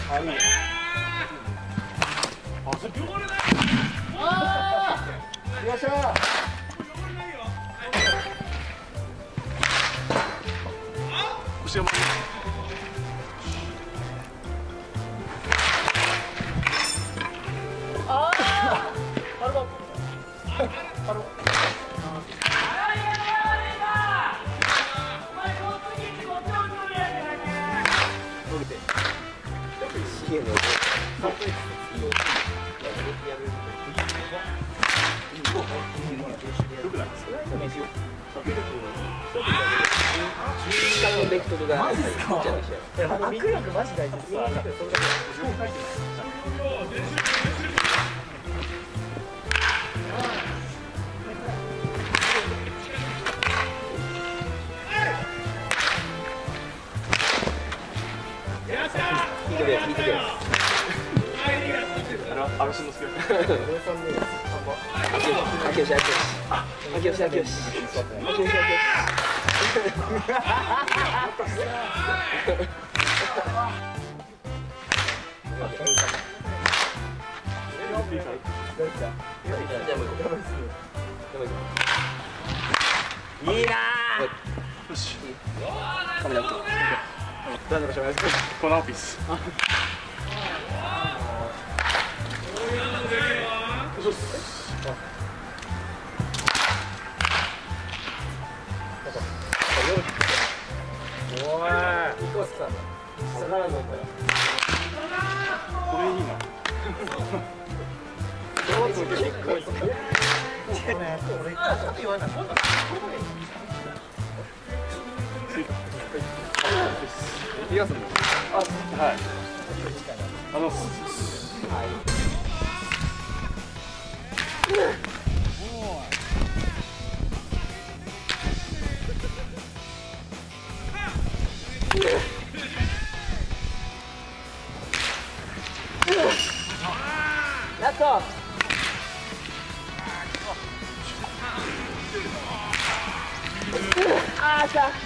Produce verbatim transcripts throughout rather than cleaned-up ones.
あ、いいね。あ、それ汚れない。ああ。よっしゃ。腰が回る。ああ。パルボ。パルボ。 下のベクトルがマジですか？握力マジ大事です。 聞いてくれ、聞いてくれ。 あの人の好き。 あきよし、あきよし。あきよし、あきよし。あきよし、あきよし。 いいなー。よし。カメラ。 なんとかします。このオフィス。おい。これいいな。いや、はい。あの。 やっと。あー来た。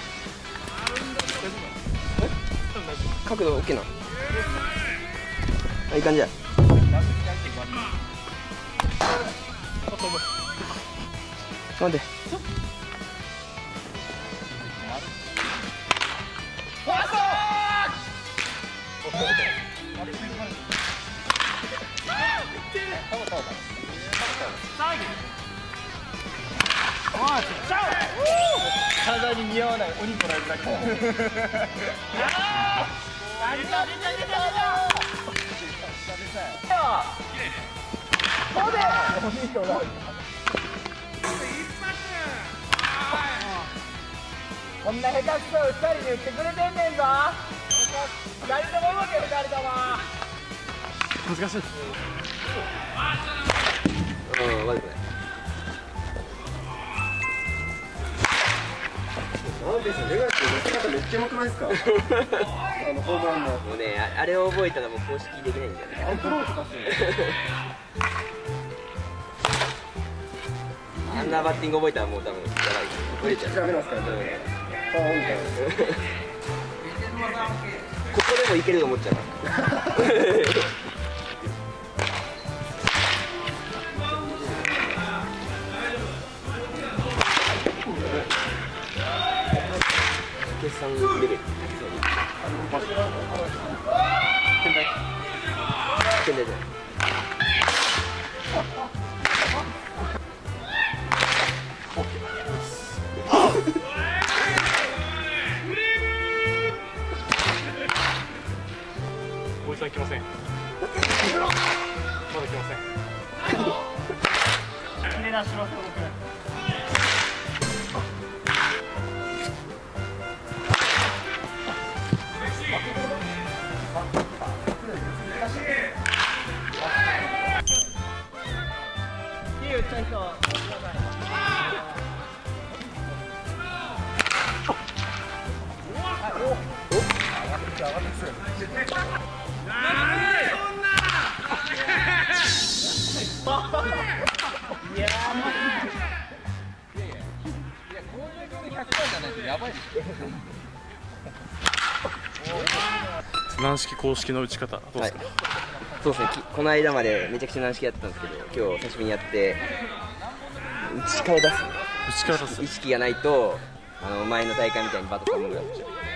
角度大きいな。あ、いい感じや。待って。 体に似合わない鬼取られるだけ。こんな下手くそをふたりに打ってくれてんねんぞ。ふたりとも動け、ふたりとも。難しい。 うん、悪くない。 なんですよ、レガシーの持ち方めっちゃうまくないですか？あのホームランの。 もうね、あれを覚えたらもう公式できないんだよね。 アウトローとかする。 あんなバッティング覚えたらもう多分やばい。覚えちゃう。 ダメなんですかね。あ、本当。 ここでもいけると思っちゃう。決算レベル。県大じゃない。 おじさん来ません。まだ来ません。きれいなします僕。打った人。いややばいでしょ。 軟式公式の打ち方どうですか？ はい、そうですね、この間までめちゃくちゃ軟式やったんですけど、今日久しぶりにやって内から出す内から出す意識がないと、あの前の大会みたいにバトカムが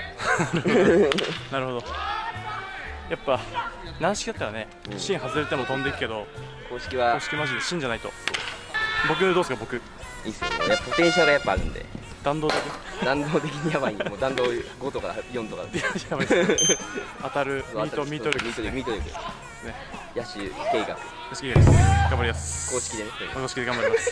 なるほど。やっぱ軟式だったらね、 うん、 芯外れても飛んでいくけど、 公式は公式マジで芯じゃないと。僕どうですか？僕いいっすよね、ポテンシャルがやっぱあるんで、 弾道だけ弾道的にやばい、もう弾道ごとかよんとかやばいです当たるミートミート力ですね。 ミート力ですね。野手計画。 野手計画です。頑張ります。 公式でね。 公式で頑張ります。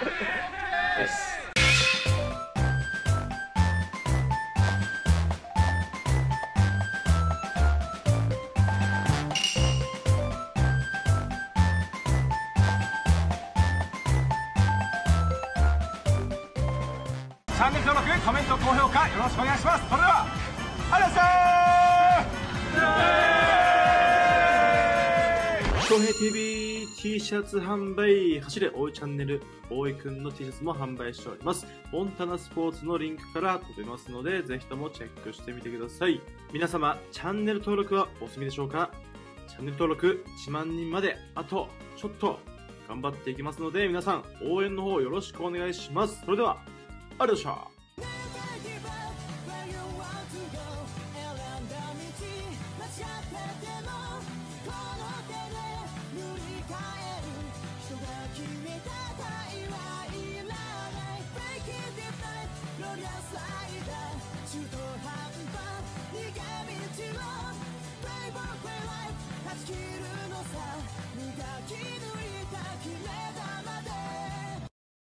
チャンネル登録、コメント、高評価よろしくお願いします。それではありがとうございました。 翔平 ティーブイ T シャツ販売、走れ大井チャンネル、大井くんの T シャツも販売しております。モンタナスポーツのリンクから飛べますので、ぜひともチェックしてみてください。皆様、チャンネル登録はお済みでしょうか？チャンネル登録いちまんにんまであとちょっと頑張っていきますので、皆さん応援の方よろしくお願いします。それでは、ありがとうございました。